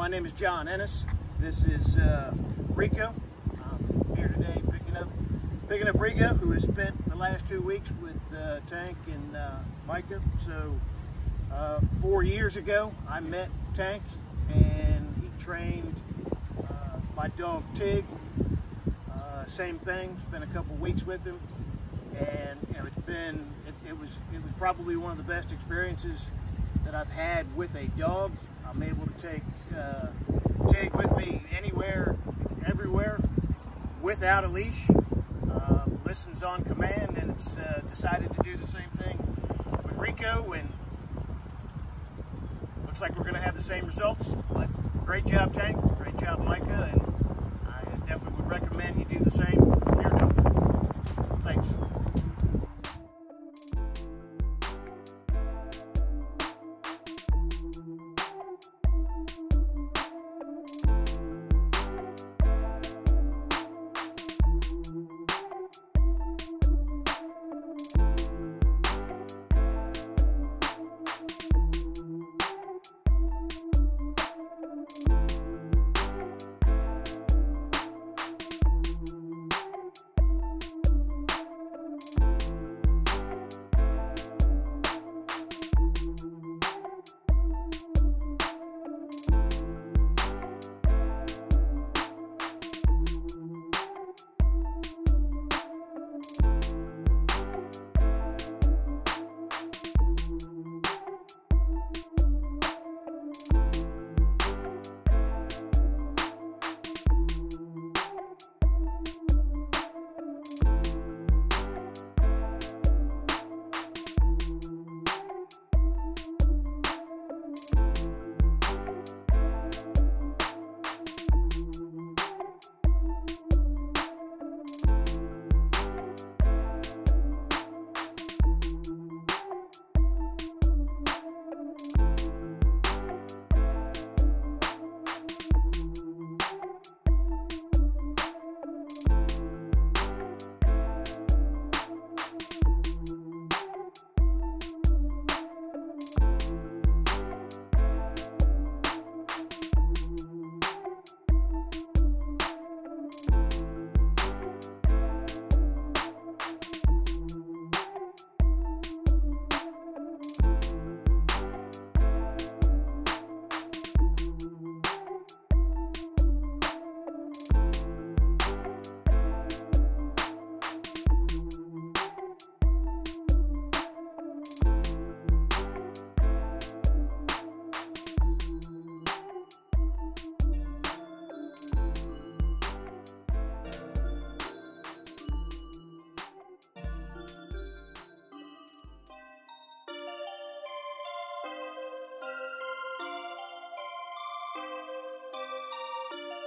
My name is John Ennis. This is Rico. I'm here today picking up Rico, who has spent the last 2 weeks with Tank and Micah. So 4 years ago, I met Tank, and he trained my dog Tig. Same thing. Spent a couple weeks with him, and it was probably one of the best experiences that I've had with a dog. I'm able to take Tig with me anywhere, everywhere, without a leash. Listens on command, and it's decided to do the same thing with Rico, and looks like we're going to have the same results. But great job, Tank. Great job, Micah, and I definitely would recommend you do the same with your dog. Thanks.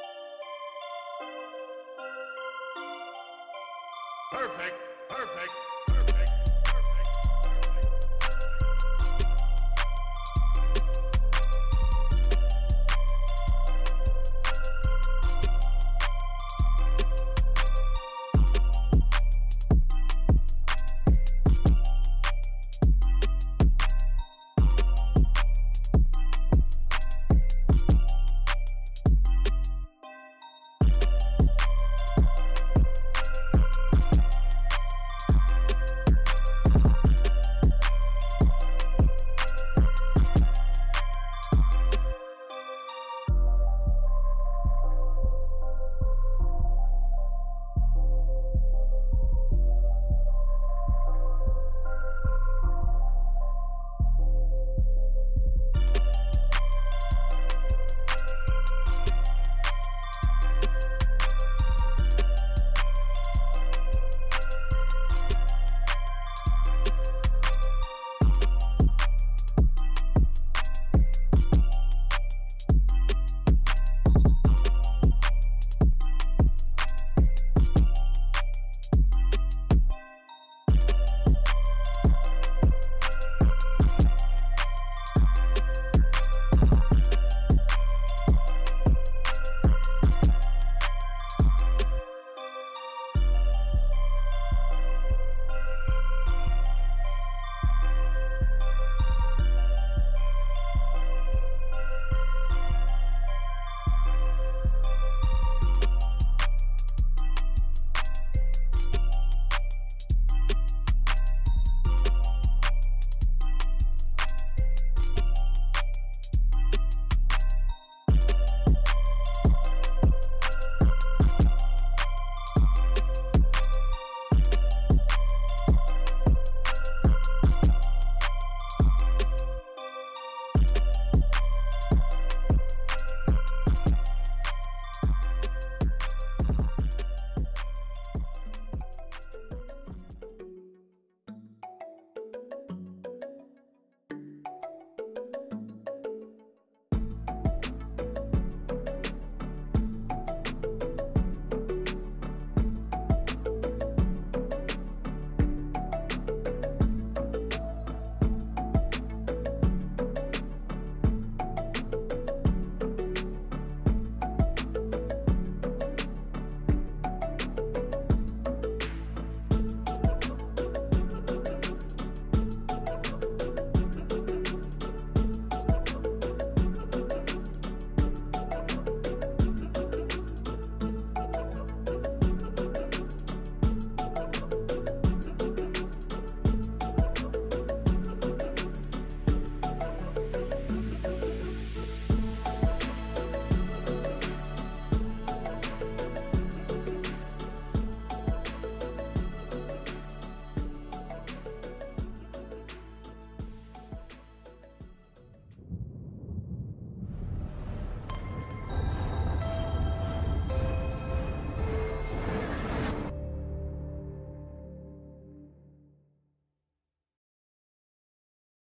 Perfect, perfect.